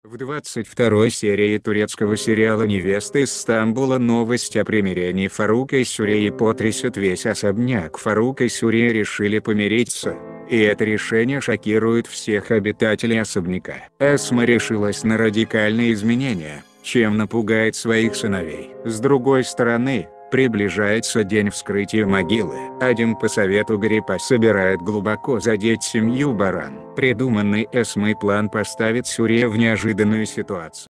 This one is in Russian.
В 22-й серии турецкого сериала «Невеста из Стамбула» новость о примирении Фарука и Сюреи потрясет весь особняк. Фарук и Сюрея решили помириться, и это решение шокирует всех обитателей особняка. Эсма решилась на радикальные изменения, чем напугает своих сыновей. С другой стороны, приближается день вскрытия могилы. Адем по совету Гриппа собирает глубоко задеть семью Баран. Придуманный Эсмой план поставит Сюрея в неожиданную ситуацию.